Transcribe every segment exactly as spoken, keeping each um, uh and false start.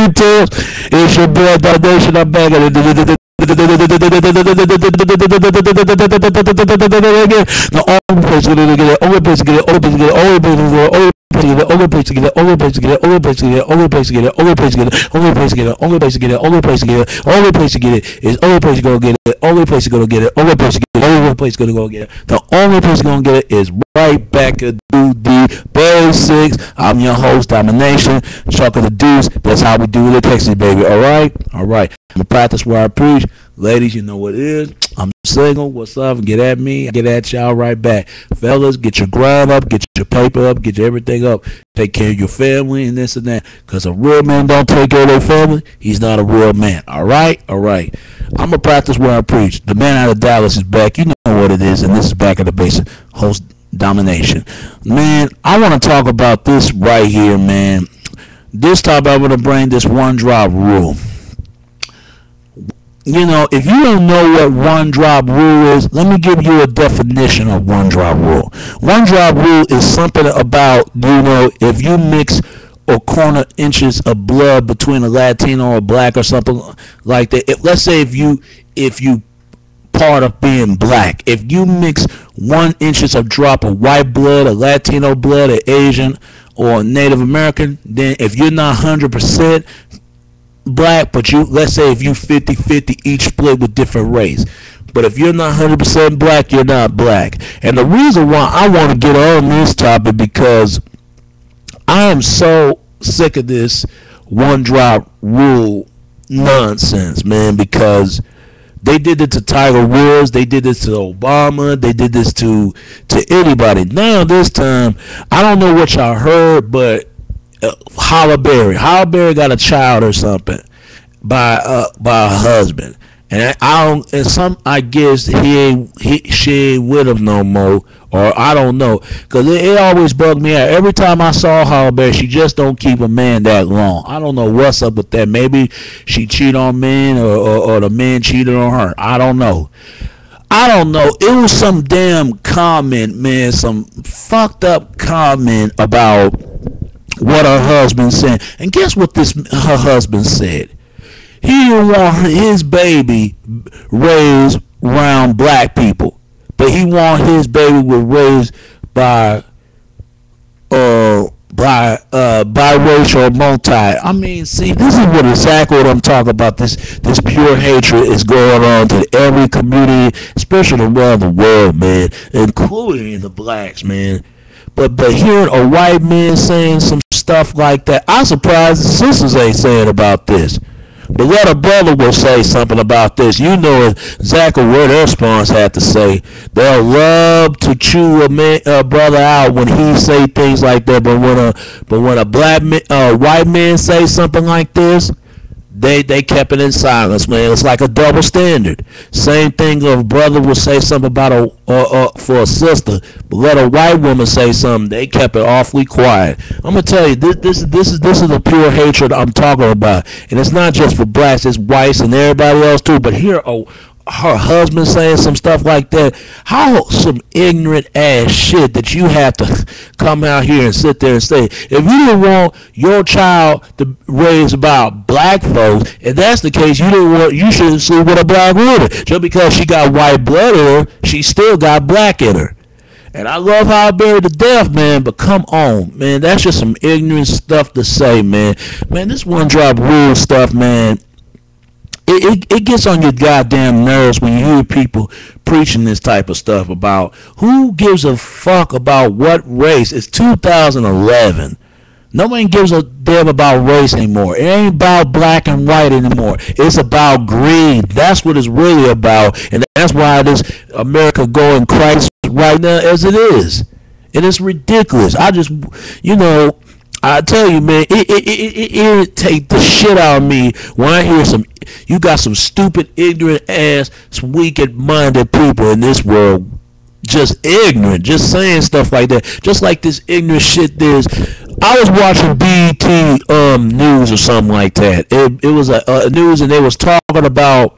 YouTube. It's your boy Donation. I'm back at it. The only place to get it, only place to get it, only place to get it, only place to get it, only place to get it, only place to get it, only place to get it, only place to get it, only place to get it, only place to get it, only place to get it, only place to get it, only place to get it is only place to go get it, only place to go get it, only place to get it, only place to go get it. The only place to go get it is right back to the basics. I'm your host, Domination, Chuck of the Deuce. That's how we do it in Texas, baby. All right, all right. I'm gonna practice where I preach. Ladies, you know what it is. I'm single. What's up? Get at me. Get at y'all right back. Fellas, get your grind up. Get your paper up. Get your everything up. Take care of your family and this and that. Because a real man don't take care of their family. He's not a real man. All right? All right. I'm going to practice where I preach. The man out of Dallas is back. You know what it is. And this is Back at the Basics. Host Domination. Man, I want to talk about this right here, man. This time I want to bring this one drop rule. You know, if you don't know what one drop rule is, let me give you a definition of one drop rule. One drop rule is something about, you know, if you mix or corner inches of blood between a Latino or black or something like that. If, let's say if you if you part of being black, if you mix one inches of drop of white blood, a Latino blood, an Asian or Native American, then if you're not one hundred percent black, but you, let's say if you fifty fifty each split with different race, but if you're not one hundred percent black, you're not black. And the reason why I want to get on this topic, because I am so sick of this one drop rule nonsense, man, because they did it to Tiger Woods, they did this to Obama, they did this to to anybody. Now this time, I don't know what y'all heard, but Uh, Halle Berry. Halle Berry got a child or something by uh by a husband, and I, I don't. And some, I guess he ain't he she ain't with him no more, or I don't know, cause it, it always bugged me out. Every time I saw Halle Berry, she just don't keep a man that long. I don't know what's up with that. Maybe she cheat on men, or or, or the man cheated on her. I don't know. I don't know. It was some damn comment, man. Some fucked up comment about what her husband said. And guess what this her husband said? He didn't want his baby raised around black people, but he want his baby was raised by uh by uh biracial multi. I mean, see, this is what exactly what I'm talking about. This this pure hatred is going on to every community, especially around the world, man, including the blacks, man. But but hearing a white man saying some stuff like that, I'm surprised the sisters ain't saying about this. But let a brother will say something about this. You know exactly what their response had to say. They'll love to chew a, man, a brother out when he say things like that. But when a but when a black man, uh, white man say something like this, They they kept it in silence, man. It's like a double standard. Same thing if a brother will say something about a uh, uh, for a sister, but let a white woman say something, they kept it awfully quiet. I'm gonna tell you, this this this is this is the pure hatred I'm talking about, and it's not just for blacks, it's whites and everybody else too. But here, oh, her husband saying some stuff like that, how some ignorant ass shit that you have to come out here and sit there and say, if you didn't want your child to raise about black folks, if that's the case, you didn't want, you shouldn't see with a black woman. Just because she got white blood in her, she still got black in her. And I love Halle Berry to death, man, but come on, man, that's just some ignorant stuff to say, man. Man, this one drop rule stuff, man, It, it, it gets on your goddamn nerves when you hear people preaching this type of stuff about who gives a fuck about what race. It's two thousand eleven. Nobody gives a damn about race anymore. It ain't about black and white anymore. It's about greed. That's what it's really about. And that's why this America going crisis right now as it is. And it's ridiculous. I just, you know, I tell you, man, it, it, it, it irritates the shit out of me when I hear some, you got some stupid, ignorant ass, some weak-minded people in this world, just ignorant, just saying stuff like that, just like this ignorant shit there's. I was watching B E T um, News or something like that. It, it was a, a news, and they was talking about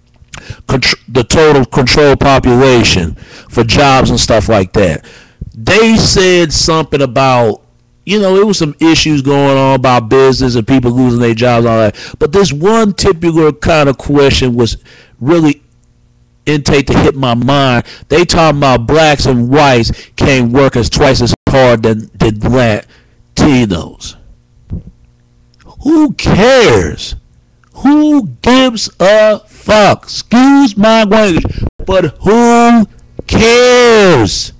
the total control population for jobs and stuff like that. They said something about you know, it was some issues going on about business and people losing their jobs and all that. But this one typical kind of question was really intake to hit my mind. They talking about blacks and whites can't work as twice as hard than, than Latinos. Who cares? Who gives a fuck? Excuse my language, but who cares?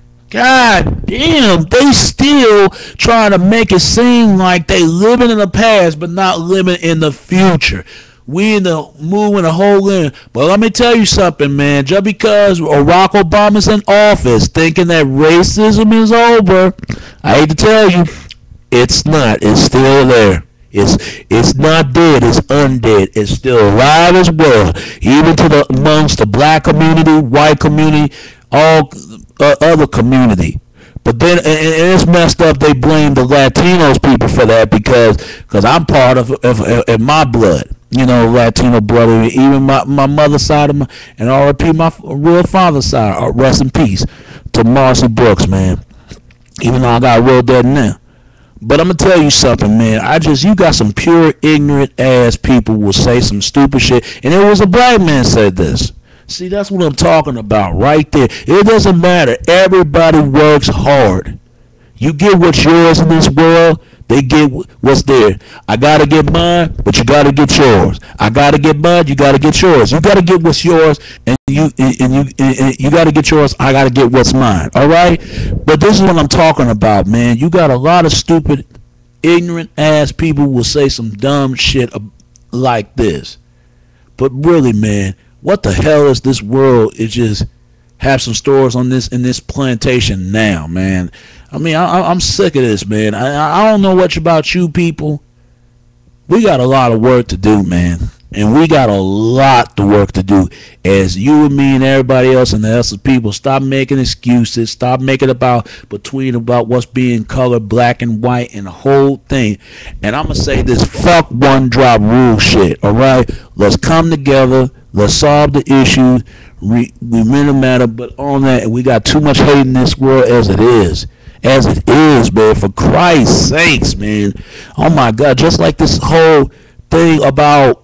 God damn, they still trying to make it seem like they living in the past but not living in the future. We in the moving the whole in. But let me tell you something, man. Just because Barack Obama's in office thinking that racism is over, I hate to tell you, it's not. It's still there. It's it's not dead. It's undead. It's still alive as well. Even to the amongst the black community, white community, all uh, other community. But then and, and it's messed up. They blame the Latinos people for that because because I'm part of, of, of, of my blood. You know, Latino blood. Even my, my mother's side of my and R I P my real father's side. Rest in peace to Marcy Brooks, man. Even though I got real dead now. But I'm going to tell you something, man. I just, you got some pure ignorant ass people will say some stupid shit. And it was a black man said this. See, that's what I'm talking about right there. It doesn't matter. Everybody works hard. You get what's yours in this world, they get what's there. I got to get mine, but you got to get yours. I got to get mine, you got to get yours. You got to get what's yours, and you and you and you got to get yours. I got to get what's mine. All right? But this is what I'm talking about, man. You got a lot of stupid, ignorant ass people will say some dumb shit like this. But really, man, what the hell is this world? It just have some stores on this in this plantation now, man. I mean, I, I'm sick of this, man. I, I don't know much about you people. We got a lot of work to do, man. And we got a lot of work to do as you and me and everybody else and the rest of people stop making excuses. Stop making about between about what's being colored black and white and the whole thing. And I'm going to say this fuck one drop rule shit, all right? Let's come together. Let's solve the issue. We, we really matter, but on that, we got too much hate in this world as it is. As it is, man, for Christ's sakes, man. Oh my God, just like this whole thing about,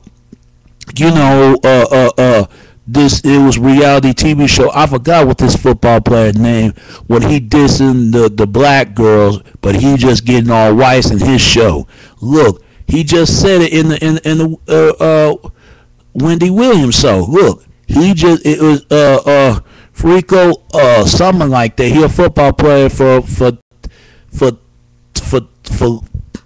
you know, uh, uh, uh, this, it was reality T V show. I forgot what this football player name, when he dissing the, the black girls, but he just getting all whites in his show. Look, he just said it in the, in, in the, uh, uh, Wendy Williams show. Look, he just, it was, uh, uh, Frico, uh, something like that. He a football player for for for for for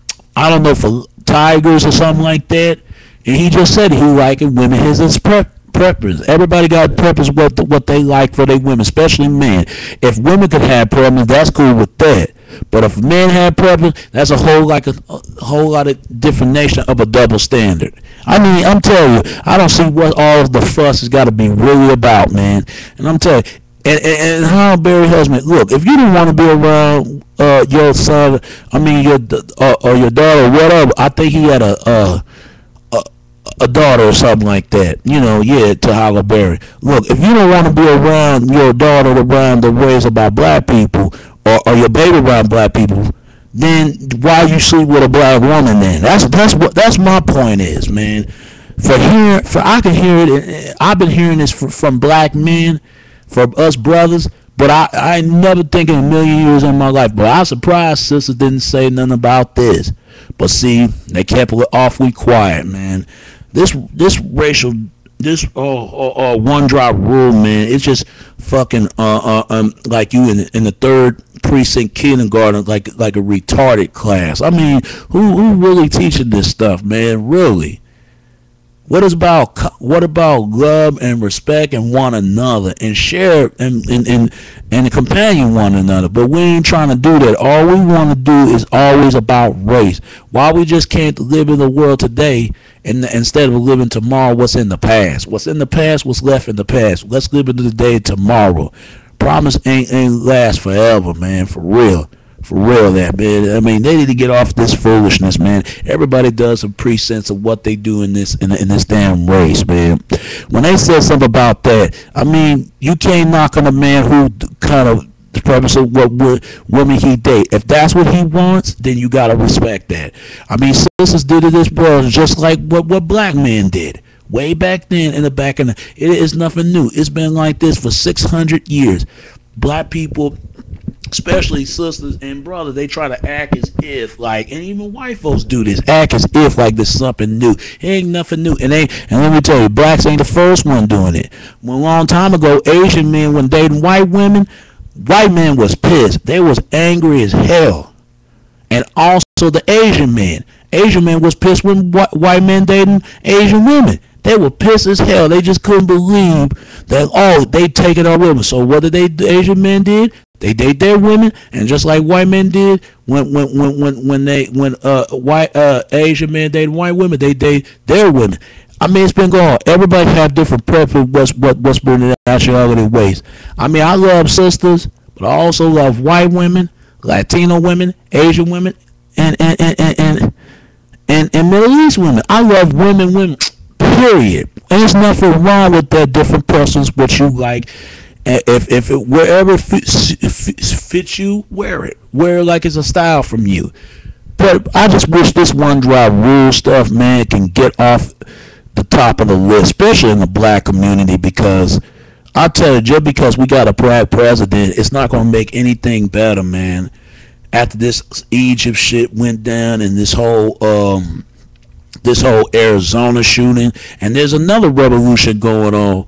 I don't know, for Tigers or something like that. And he just said he liking women. His his prep preference. Everybody got preference what the, what they like for their women, especially men. If women could have preference, that's cool with that. But if men have preference, that's a whole like a, a whole lot of definition of a double standard. I mean, I'm telling you, I don't see what all of the fuss has got to be really about, man. And I'm telling you, and, and, and how Barry Husband, look, if you don't want to be around uh, your son, I mean your uh, or your daughter or whatever, I think he had a, a a a daughter or something like that. You know, yeah, to Halle Berry. Look, if you don't want to be around your daughter around the ways about black people, or, or your baby around black people, then why you sleep with a black woman then? That's that's what that's my point is, man. For hearing, for I can hear it. I've been hearing this from, from black men, from us brothers, but I I never think in a million years in my life. But I'm surprised sisters didn't say nothing about this. But see, they kept it awfully quiet, man. This this racial this uh, uh, uh, one drop rule, man. It's just fucking uh, uh um like you in in the third precinct kindergarten, like like a retarded class. I mean, who who really teaching this stuff, man? Really? What is about what about love and respect and one another and share and and and, and companion one another? But we ain't trying to do that. All we want to do is always about race. Why we just can't live in the world today and instead of living tomorrow what's in the past? What's in the past, what's left in the past. Let's live into the day tomorrow. Promise ain't ain't last forever, man. For real. For real, that, man. I mean, they need to get off this foolishness, man. Everybody does a presense of what they do in this in, in this damn race, man. When they said something about that, I mean, you can't knock on a man who kind of The purpose of what wo- women he date. If that's what he wants, then you gotta respect that. I mean, sisters did it as well, just like what what black men did way back then. In the back in the, it is nothing new. It's been like this for six hundred years. Black people, especially sisters and brothers, they try to act as if like, and even white folks do this, act as if like there's something new. It ain't nothing new. And ain't, and let me tell you, blacks ain't the first one doing it. Well, a long time ago, Asian men, when dating white women, white men was pissed. They was angry as hell. And also the Asian men. Asian men was pissed when wh- white men dating Asian women. They were pissed as hell. They just couldn't believe that, oh, they take it on women. So what did they, the Asian men did? They date their women, and just like white men did when when when when, when they when uh white uh Asian men dated white women, they date their women. I mean, it's been going on. Everybody have different preferences. What's what what's been in nationality ways. I mean, I love sisters, but I also love white women, Latino women, Asian women, and and and and and, and, and Middle East women. I love women, women. Period. And there's nothing wrong with that. Different persons, what you like. If if it, wherever it fits, fits you, wear it. Wear it like it's a style from you. But I just wish this one drop rule stuff, man, can get off the top of the list, especially in the black community, because I tell you, just because we got a black president, it's not going to make anything better, man. After this Egypt shit went down and this whole um this whole Arizona shooting, and there's another revolution going on.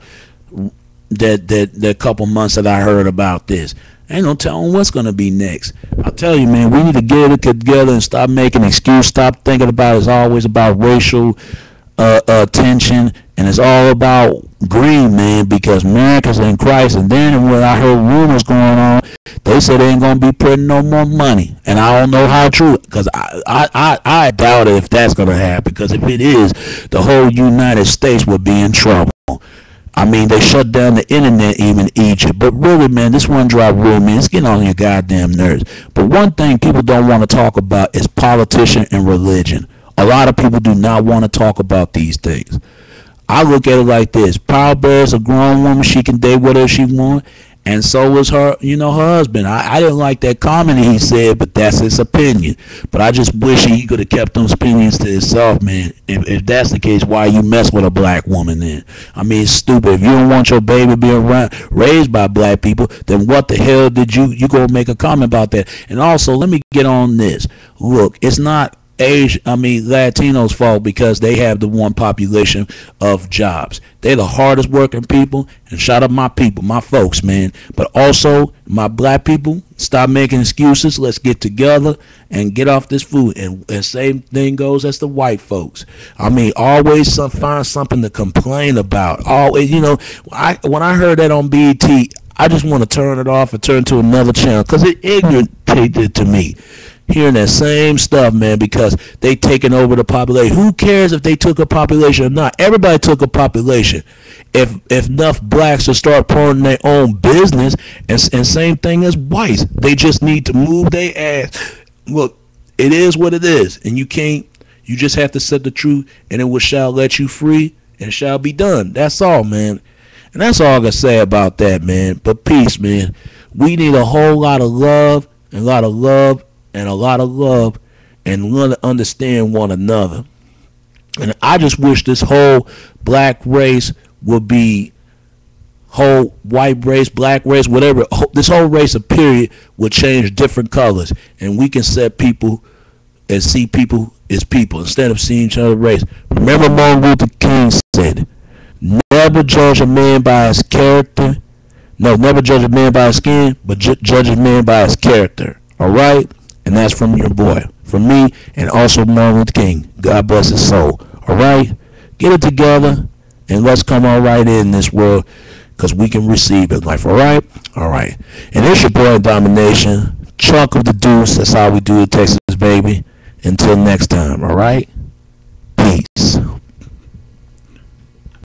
That, that that couple months that I heard about this. Ain't no telling what's going to be next. I tell you, man, we need to get it together and stop making excuses. Stop thinking about it's always about racial uh, uh, tension, and it's all about greed, man, because America's in crisis. And then when I heard rumors going on, they said they ain't going to be putting no more money. And I don't know how true, because I, I, I, I doubt it if that's going to happen, because if it is, the whole United States would be in trouble. I mean, they shut down the internet, even Egypt. But really, man, this one drop rule, man, it's getting on your goddamn nerves. But one thing people don't want to talk about is politician and religion. A lot of people do not want to talk about these things. I look at it like this. Power Bear is a grown woman. She can date whatever she wants. And so is her, you know, her husband. I, I didn't like that comment he said, but that's his opinion. But I just wish he could have kept those opinions to himself, man. If, if that's the case, why you mess with a black woman then? I mean, it's stupid. If you don't want your baby being around, raised by black people, then what the hell did you, you go make a comment about that? And also, let me get on this. Look, it's not Asian, I mean Latinos' fault because they have the one population of jobs. They're the hardest working people, and shout out my people, my folks, man. But also my black people, stop making excuses. Let's get together and get off this food. And, and same thing goes as the white folks. I mean, always some, find something to complain about. Always, you know, I when I heard that on B E T, I just want to turn it off and turn to another channel because it irritated to me. Hearing that same stuff, man, because they taking over the population. Who cares if they took a population or not? Everybody took a population. If if enough blacks to start pouring their own business, and, and same thing as whites, they just need to move their ass. Look, it is what it is, and you can't. You just have to set the truth, and it will shall let you free, and it shall be done. That's all, man. And that's all I can say about that, man. But peace, man. We need a whole lot of love, and a lot of love. And a lot of love, and learn to understand one another. And I just wish this whole black race would be whole white race, black race, whatever. This whole race of period would change different colors, and we can set people and see people as people instead of seeing each other race. Remember, Martin Luther King said, "Never judge a man by his character. No, never judge a man by his skin, but ju- judge a man by his character." All right. And that's from your boy, from me, and also Martin Luther King. God bless his soul. All right? Get it together, and let's come all right in this world, because we can receive it. Life, all right? All right. And it's your boy, Domination. Chunk of the deuce. That's how we do it, Texas, baby. Until next time, all right? Peace.